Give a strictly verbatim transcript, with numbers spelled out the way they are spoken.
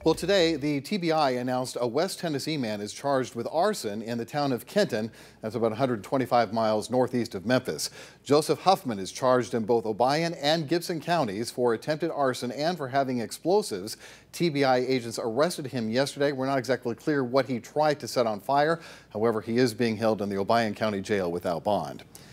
Well, today, the T B I announced a West Tennessee man is charged with arson in the town of Kenton. That's about one hundred twenty-five miles northeast of Memphis. Joseph Huffman is charged in both Obion and Gibson counties for attempted arson and for having explosives. T B I agents arrested him yesterday. We're not exactly clear what he tried to set on fire. However, he is being held in the Obion County Jail without bond.